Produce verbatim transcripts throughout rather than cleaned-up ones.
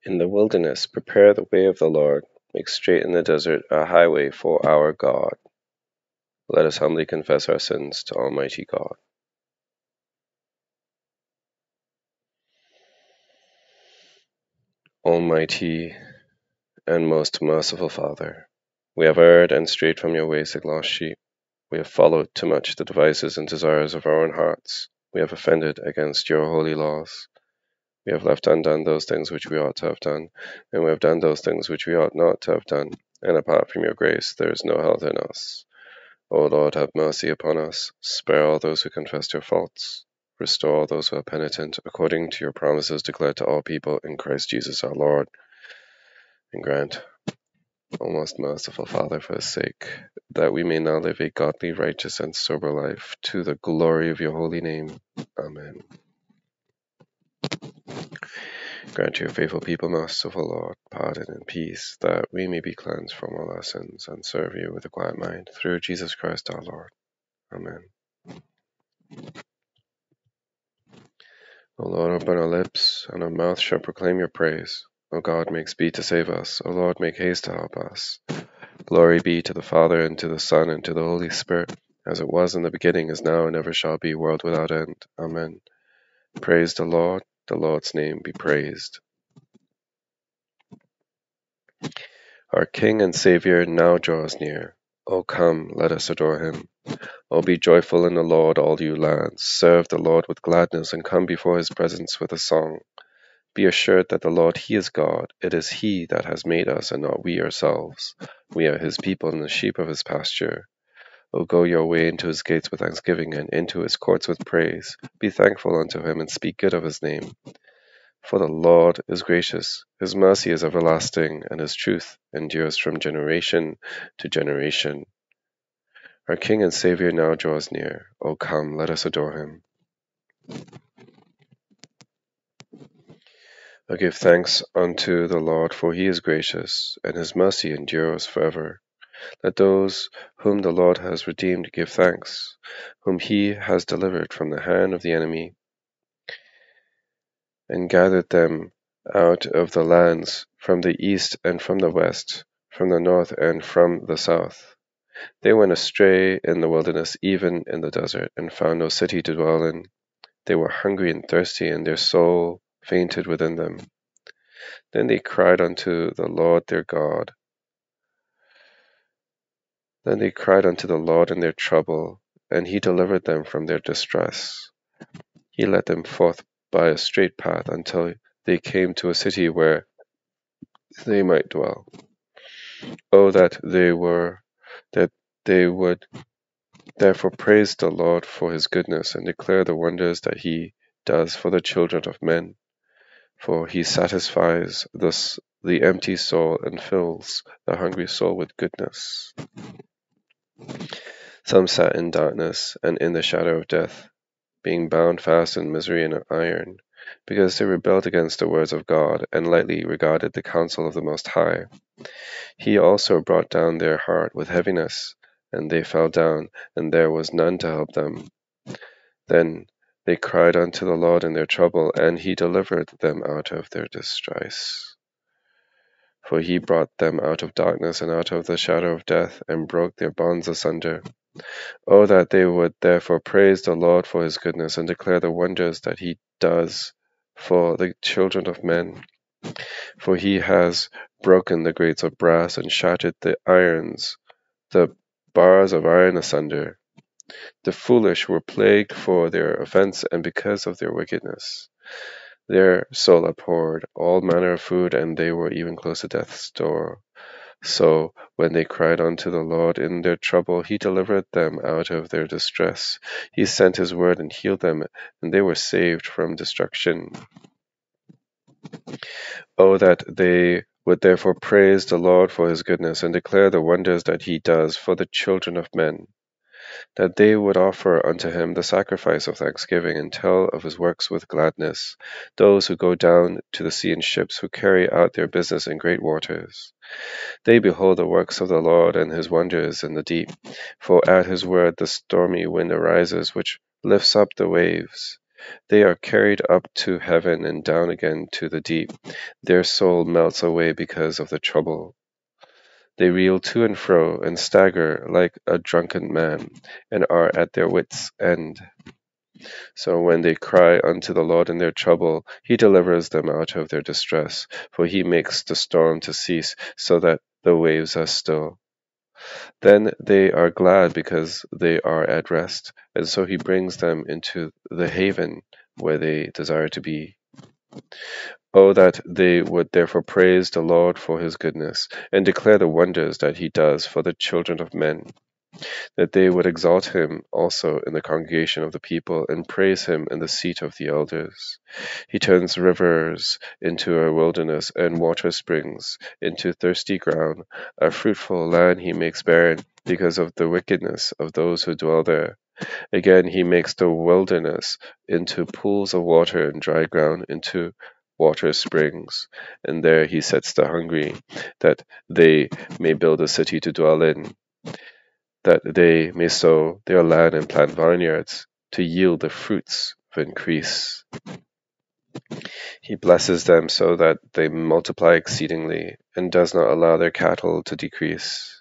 In the wilderness, prepare the way of the Lord. Make straight in the desert a highway for our God. Let us humbly confess our sins to Almighty God. Almighty and most merciful Father, we have erred and strayed from your ways like lost sheep. We have followed too much the devices and desires of our own hearts. We have offended against your holy laws. We have left undone those things which we ought to have done, and we have done those things which we ought not to have done. And apart from your grace, there is no health in us. O Lord, have mercy upon us. Spare all those who confess their faults. Restore all those who are penitent, according to your promises declared to all people in Christ Jesus our Lord. And grant, O most merciful Father, for his sake, that we may now live a godly, righteous, and sober life, to the glory of your holy name. Amen. Grant to your faithful people, merciful Lord, pardon and peace, that we may be cleansed from all our sins and serve you with a quiet mind, through Jesus Christ our Lord. Amen. O Lord, open our lips, and our mouth shall proclaim your praise. O God, make speed to save us. O Lord, make haste to help us. Glory be to the Father, and to the Son, and to the Holy Spirit, as it was in the beginning, is now, and ever shall be, world without end. Amen. Praise the Lord. The Lord's name be praised. Our King and Saviour now draws near. O come, let us adore him. O be joyful in the Lord, all you lands. Serve the Lord with gladness, and come before his presence with a song. Be assured that the Lord, he is God. It is he that has made us, and not we ourselves. We are his people and the sheep of his pasture. O go your way into his gates with thanksgiving, and into his courts with praise. Be thankful unto him, and speak good of his name. For the Lord is gracious, his mercy is everlasting, and his truth endures from generation to generation. Our King and Saviour now draws near. O come, let us adore him. O give thanks unto the Lord, for he is gracious, and his mercy endures forever. Let those whom the Lord has redeemed give thanks, whom he has delivered from the hand of the enemy, and gathered them out of the lands, from the east and from the west, from the north and from the south. They went astray in the wilderness, even in the desert, and found no city to dwell in. They were hungry and thirsty, and their soul fainted within them. Then they cried unto the Lord their God. Then they cried unto the Lord in their trouble, and he delivered them from their distress. He led them forth by a straight path until they came to a city where they might dwell. Oh, that they were, that they would therefore praise the Lord for his goodness, and declare the wonders that he does for the children of men. For he satisfies thus the empty soul, and fills the hungry soul with goodness. Some sat in darkness and in the shadow of death, being bound fast in misery and iron, because they rebelled against the words of God, and lightly regarded the counsel of the Most High. He also brought down their heart with heaviness, and they fell down, and there was none to help them. Then they cried unto the Lord in their trouble, and he delivered them out of their distress. For he brought them out of darkness and out of the shadow of death, and broke their bonds asunder. Oh, that they would therefore praise the Lord for his goodness, and declare the wonders that he does for the children of men. For he has broken the grates of brass, and shattered the irons, the bars of iron asunder. The foolish were plagued for their offense, and because of their wickedness. Their soul abhorred all manner of food, and they were even close to death's door. So, when they cried unto the Lord in their trouble, he delivered them out of their distress. He sent his word and healed them, and they were saved from destruction. Oh, that they would therefore praise the Lord for his goodness, and declare the wonders that he does for the children of men. That they would offer unto him the sacrifice of thanksgiving, and tell of his works with gladness, those who go down to the sea in ships, who carry out their business in great waters. They behold the works of the Lord, and his wonders in the deep. For at his word the stormy wind arises, which lifts up the waves. They are carried up to heaven and down again to the deep. Their soul melts away because of the trouble. They reel to and fro and stagger like a drunken man, and are at their wits' end. So when they cry unto the Lord in their trouble, he delivers them out of their distress, for he makes the storm to cease, so that the waves are still. Then they are glad because they are at rest, and so he brings them into the haven where they desire to be. Oh, that they would therefore praise the Lord for his goodness, and declare the wonders that he does for the children of men, that they would exalt him also in the congregation of the people, and praise him in the seat of the elders. He turns rivers into a wilderness, and water springs into thirsty ground. A fruitful land he makes barren, because of the wickedness of those who dwell there. Again he makes the wilderness into pools of water, and dry ground into water springs. And there he sets the hungry, that they may build a city to dwell in, that they may sow their land and plant vineyards, to yield the fruits of increase. He blesses them so that they multiply exceedingly, and does not allow their cattle to decrease.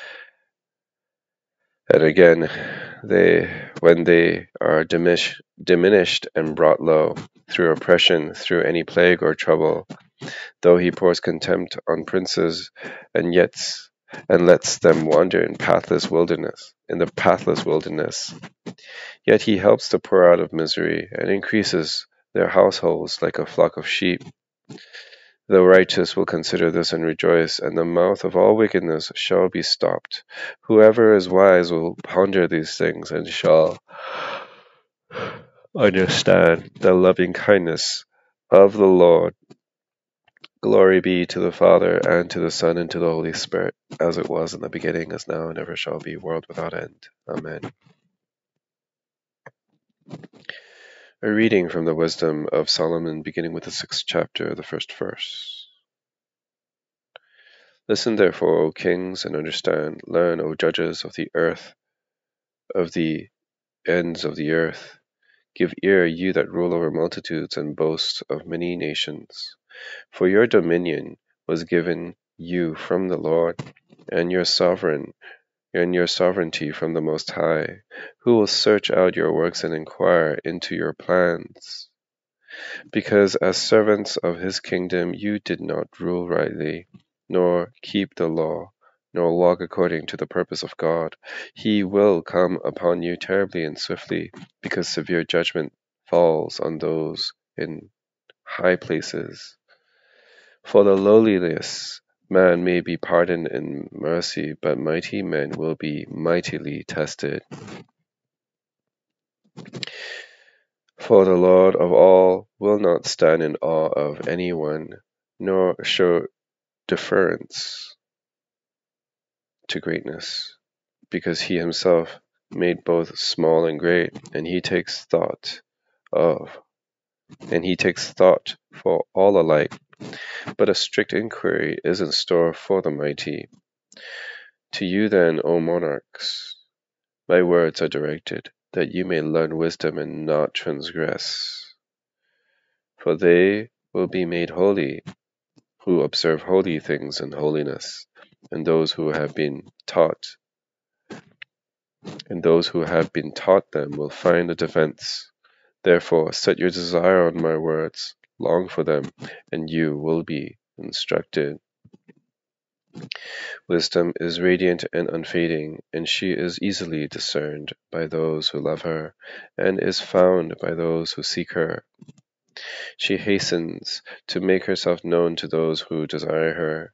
And again, they, when they are diminish, diminished and brought low, through oppression, through any plague or trouble, though he pours contempt on princes, and yet and lets them wander in pathless wilderness, in the pathless wilderness, yet he helps the poor out of misery, and increases their households like a flock of sheep. The righteous will consider this and rejoice, and the mouth of all wickedness shall be stopped. Whoever is wise will ponder these things, and shall understand the loving kindness of the Lord. Glory be to the Father, and to the Son, and to the Holy Spirit, as it was in the beginning, is now, and ever shall be, world without end. Amen. A reading from the Wisdom of Solomon, beginning with the sixth chapter, the first verse. Listen therefore, O kings, and understand. Learn, O judges of the earth, of the ends of the earth. Give ear, you that rule over multitudes, and boast of many nations. For your dominion was given you from the Lord, and your sovereign and your sovereignty from the Most High, who will search out your works and inquire into your plans. Because as servants of his kingdom you did not rule rightly, nor keep the law, nor walk according to the purpose of God, he will come upon you terribly and swiftly, because severe judgment falls on those in high places. For the lowliness man may be pardoned in mercy, but mighty men will be mightily tested. For the Lord of all will not stand in awe of anyone, nor show deference to greatness, because he himself made both small and great, and he takes thought of, and he takes thought for all alike. But a strict inquiry is in store for the mighty. To you then, O monarchs, my words are directed, that you may learn wisdom and not transgress. For they will be made holy who observe holy things in holiness, and those who have been taught, and those who have been taught them will find a defense. Therefore, set your desire on my words, long for them, and you will be instructed. Wisdom is radiant and unfading, and she is easily discerned by those who love her, and is found by those who seek her. She hastens to make herself known to those who desire her.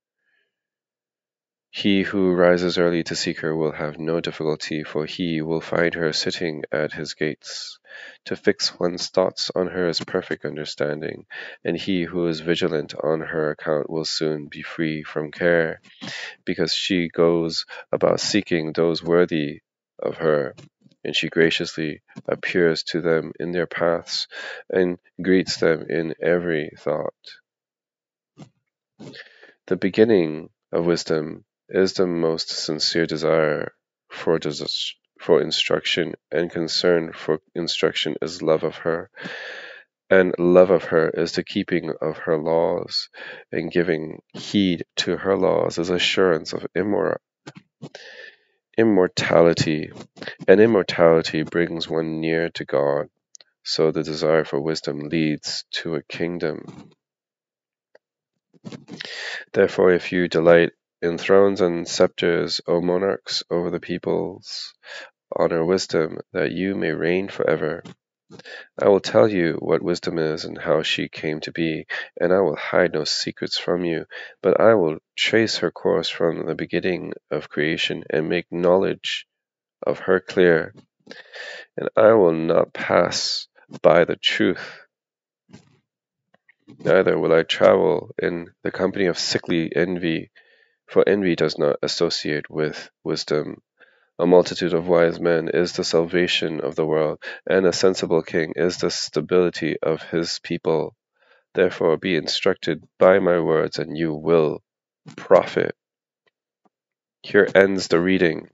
He who rises early to seek her will have no difficulty, for he will find her sitting at his gates. To fix one's thoughts on her is perfect understanding, and he who is vigilant on her account will soon be free from care, because she goes about seeking those worthy of her, and she graciously appears to them in their paths, and greets them in every thought. The beginning of wisdom is the most sincere desire for, des- for instruction, and concern for instruction is love of her. And love of her is the keeping of her laws, and giving heed to her laws is assurance of immor- immortality, and immortality brings one near to God. So the desire for wisdom leads to a kingdom. Therefore, if you delight in thrones and scepters, O monarchs over the peoples, honor wisdom, that you may reign forever. I will tell you what wisdom is and how she came to be, and I will hide no secrets from you, but I will trace her course from the beginning of creation and make knowledge of her clear. And I will not pass by the truth, neither will I travel in the company of sickly envy, for envy does not associate with wisdom. A multitude of wise men is the salvation of the world, and a sensible king is the stability of his people. Therefore be instructed by my words, and you will profit. Here ends the reading.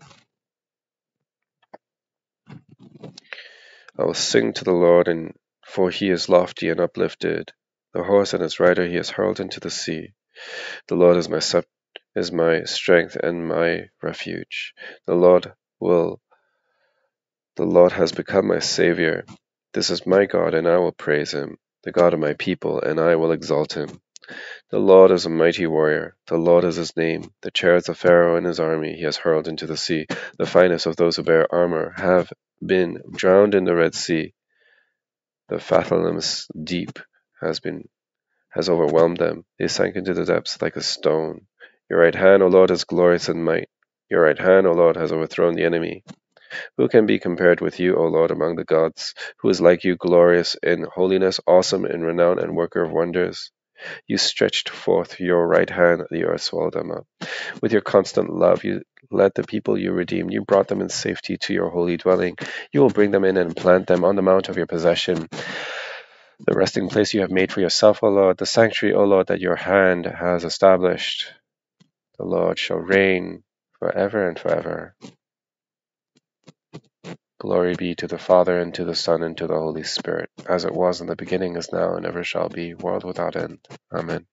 I will sing to the Lord, and for he is lofty and uplifted. The horse and his rider he has hurled into the sea. The Lord is my sep- is my strength and my refuge. The Lord will The Lord has become my Savior. This is my God, and I will praise him, the God of my people, and I will exalt him. The Lord is a mighty warrior. The Lord is his name. The chariots of Pharaoh and his army he has hurled into the sea. The finest of those who bear armor have been drowned in the Red Sea. The fathomless deep has been has overwhelmed them. They sank into the depths like a stone. Your right hand, O Lord, is glorious in might. Your right hand, O Lord, has overthrown the enemy. Who can be compared with you, O Lord, among the gods? Who is like you, glorious in holiness, awesome in renown, and worker of wonders? You stretched forth your right hand, the earth swallowed them up. With your constant love, you led the people you redeemed. You brought them in safety to your holy dwelling. You will bring them in and plant them on the mount of your possession, the resting place you have made for yourself, O Lord, the sanctuary, O Lord, that your hand has established. The Lord shall reign forever and forever. Glory be to the Father, and to the Son, and to the Holy Spirit, as it was in the beginning, is now, and ever shall be, world without end. Amen.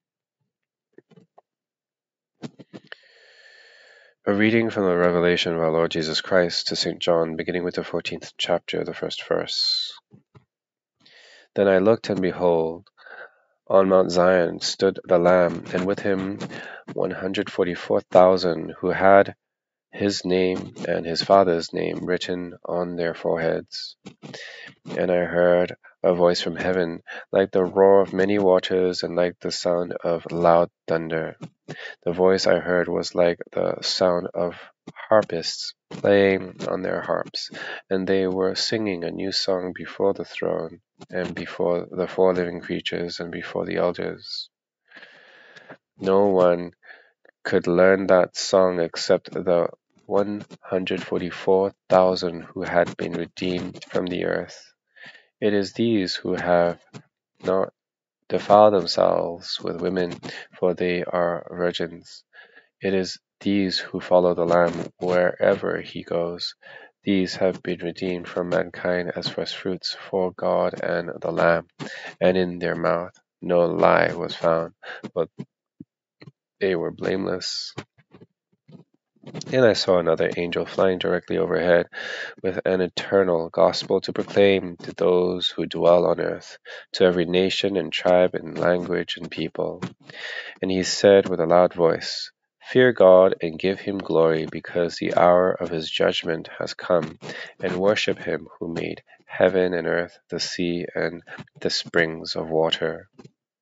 A reading from the Revelation of our Lord Jesus Christ to Saint John, beginning with the fourteenth chapter, the first verse. Then I looked, and behold, on Mount Zion stood the Lamb, and with him one hundred forty-four thousand, who had his name and his Father's name written on their foreheads. And I heard a voice from heaven, like the roar of many waters, and like the sound of loud thunder. The voice I heard was like the sound of harpists playing on their harps, and they were singing a new song before the throne, and before the four living creatures, and before the elders. No one could learn that song except the one hundred forty-four thousand who had been redeemed from the earth. It is these who have not defiled themselves with women, for they are virgins. It is these who follow the Lamb wherever he goes. These have been redeemed from mankind as first fruits for God and the Lamb, and in their mouth no lie was found, but they were blameless. And I saw another angel flying directly overhead, with an eternal gospel to proclaim to those who dwell on earth, to every nation and tribe and language and people. And he said with a loud voice, Fear God and give him glory, because the hour of his judgment has come, and worship him who made heaven and earth, the sea, and the springs of water.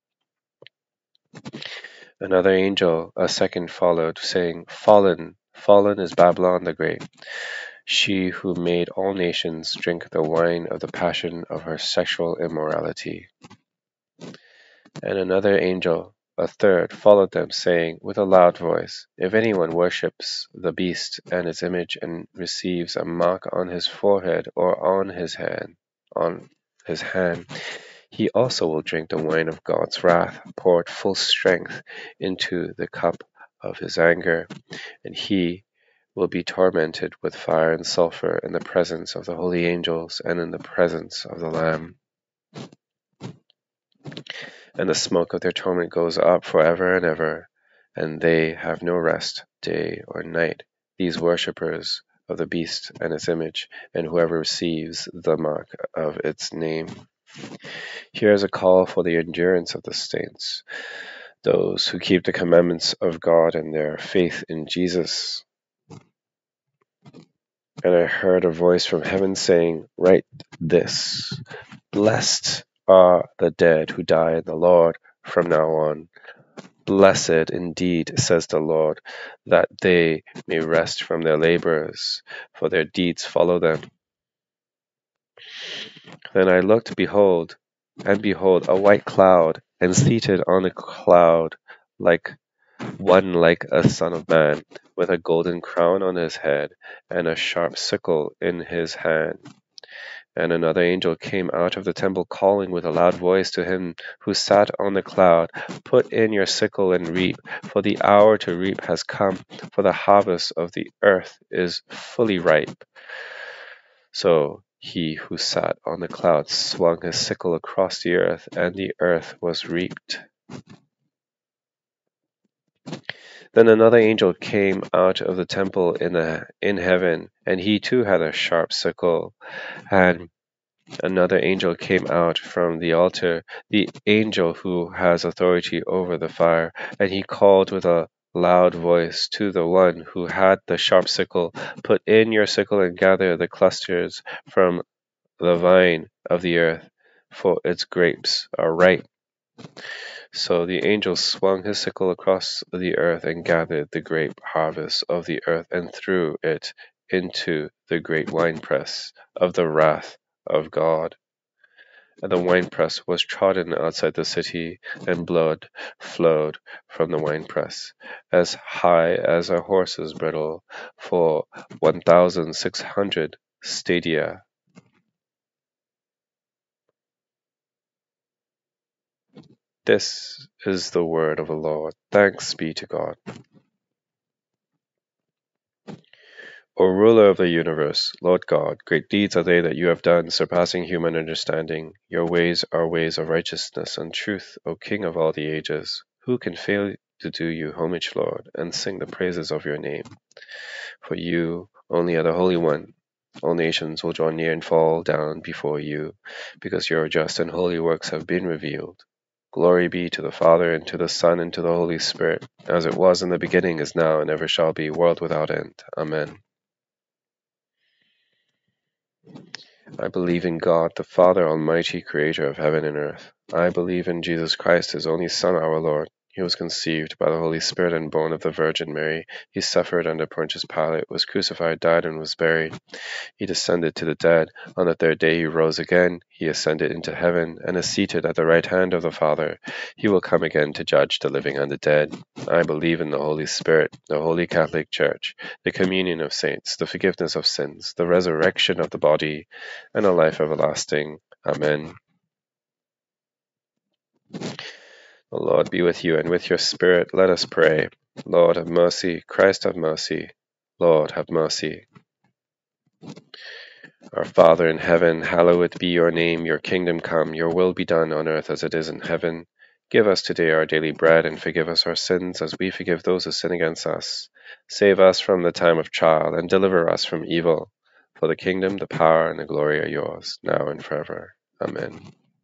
Another angel, a second, followed, saying, Fallen, fallen is Babylon the Great, she who made all nations drink the wine of the passion of her sexual immorality. And another angel, a third, followed them, saying with a loud voice, If anyone worships the beast and its image, and receives a mark on his forehead or on his hand, on his hand, he also will drink the wine of God's wrath, poured full strength into the cup of his anger, and he will be tormented with fire and sulfur in the presence of the holy angels and in the presence of the Lamb. And the smoke of their torment goes up forever and ever, and they have no rest day or night, these worshippers of the beast and its image, and whoever receives the mark of its name. Here is a call for the endurance of the saints, those who keep the commandments of God and their faith in Jesus. And I heard a voice from heaven saying, "Write this, blessed are the dead who die in the Lord from now on. Blessed indeed, says the Lord, that they may rest from their labors, for their deeds follow them." Then I looked, behold, and behold, a white cloud, and seated on the cloud, like one like a son of man, with a golden crown on his head, and a sharp sickle in his hand. And another angel came out of the temple, calling with a loud voice to him who sat on the cloud, "Put in your sickle and reap, for the hour to reap has come, for the harvest of the earth is fully ripe." So he who sat on the cloud swung his sickle across the earth, and the earth was reaped. Then another angel came out of the temple in, the, in heaven, and he too had a sharp sickle. And another angel came out from the altar, the angel who has authority over the fire, and he called with a loud voice to the one who had the sharp sickle, "Put in your sickle and gather the clusters from the vine of the earth, for its grapes are ripe." So the angel swung his sickle across the earth and gathered the grape harvest of the earth and threw it into the great winepress of the wrath of God. And the winepress was trodden outside the city, and blood flowed from the winepress, as high as a horse's bridle, for one thousand six hundred stadia. This is the word of the Lord. Thanks be to God. O ruler of the universe, Lord God, great deeds are they that you have done, surpassing human understanding. Your ways are ways of righteousness and truth, O King of all the ages. Who can fail to do you homage, Lord, and sing the praises of your name? For you only are the Holy One. All nations will draw near and fall down before you, because your just and holy works have been revealed. Glory be to the Father, and to the Son, and to the Holy Spirit, as it was in the beginning, is now, and ever shall be, world without end. Amen. I believe in God, the Father Almighty, creator of heaven and earth. I believe in Jesus Christ, his only Son, our Lord. He was conceived by the Holy Spirit and born of the Virgin Mary. He suffered under Pontius Pilate, was crucified, died, and was buried. He descended to the dead. On the third day he rose again. He ascended into heaven and is seated at the right hand of the Father. He will come again to judge the living and the dead. I believe in the Holy Spirit, the Holy Catholic Church, the communion of saints, the forgiveness of sins, the resurrection of the body, and a life everlasting. Amen. The Lord be with you and with your spirit. Let us pray. Lord, have mercy. Christ, have mercy. Lord, have mercy. Our Father in heaven, hallowed be your name. Your kingdom come. Your will be done on earth as it is in heaven. Give us today our daily bread, and forgive us our sins as we forgive those who sin against us. Save us from the time of trial, and deliver us from evil. For the kingdom, the power, and the glory are yours, now and forever. Amen.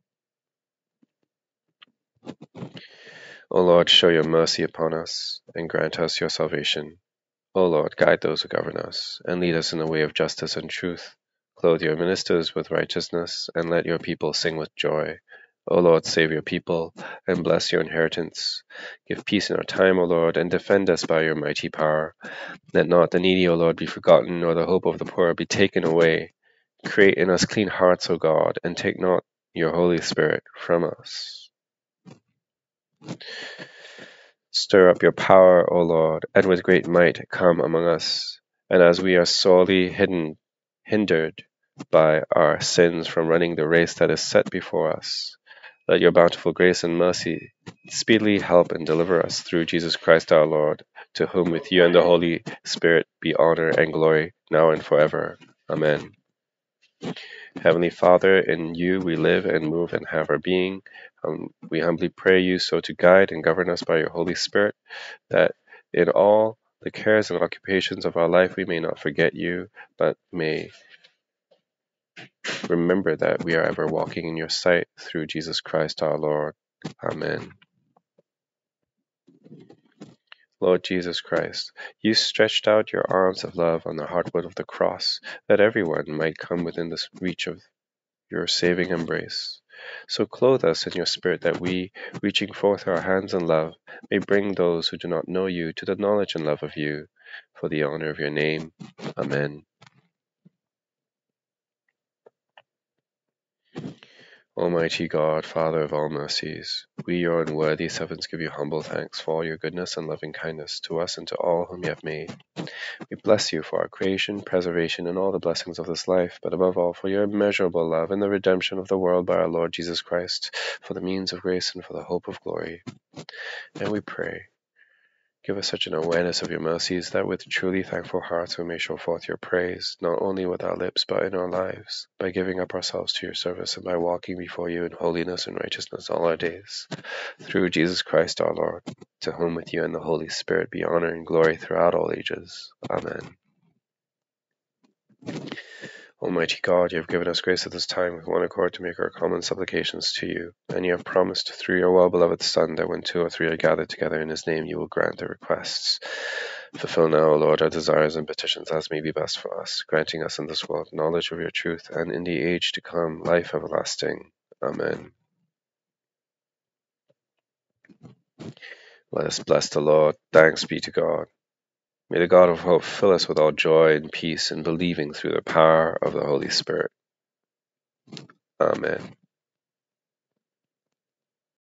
O Lord, show your mercy upon us, and grant us your salvation. O Lord, guide those who govern us, and lead us in the way of justice and truth. Clothe your ministers with righteousness, and let your people sing with joy. O Lord, save your people, and bless your inheritance. Give peace in our time, O Lord, and defend us by your mighty power. Let not the needy, O Lord, be forgotten, nor the hope of the poor be taken away. Create in us clean hearts, O God, and take not your Holy Spirit from us. Stir up your power, O Lord, and with great might come among us. And as we are sorely hidden, hindered by our sins from running the race that is set before us, Let your bountiful grace and mercy speedily help and deliver us through Jesus Christ our Lord, to whom with you and the Holy Spirit be honor and glory, now and forever. Amen. Heavenly Father, in you we live and move and have our being. Um, we humbly pray you so to guide and govern us by your Holy Spirit, that in all the cares and occupations of our life we may not forget you, but may remember that we are ever walking in your sight through Jesus Christ our Lord. Amen. Lord Jesus Christ, you stretched out your arms of love on the hardwood of the cross, that everyone might come within the reach of your saving embrace. So clothe us in your Spirit, that we, reaching forth our hands in love, may bring those who do not know you to the knowledge and love of you, for the honor of your name. Amen. Almighty God, Father of all mercies, we, your unworthy servants, give you humble thanks for all your goodness and loving kindness to us and to all whom you have made. We bless you for our creation, preservation, and all the blessings of this life, but above all for your immeasurable love and the redemption of the world by our Lord Jesus Christ, for the means of grace and for the hope of glory. And we pray, give us such an awareness of your mercies that with truly thankful hearts we may show forth your praise, not only with our lips but in our lives, by giving up ourselves to your service and by walking before you in holiness and righteousness all our days. Through Jesus Christ our Lord, to whom with you and the Holy Spirit be honor and glory throughout all ages. Amen. Almighty God, you have given us grace at this time with one accord to make our common supplications to you, and you have promised through your well-beloved Son that when two or three are gathered together in his name, you will grant their requests. Fulfill now, O Lord, our desires and petitions as may be best for us, granting us in this world knowledge of your truth, and in the age to come life everlasting. Amen. Let us bless the Lord. Thanks be to God. May the God of hope fill us with all joy and peace in believing through the power of the Holy Spirit. Amen.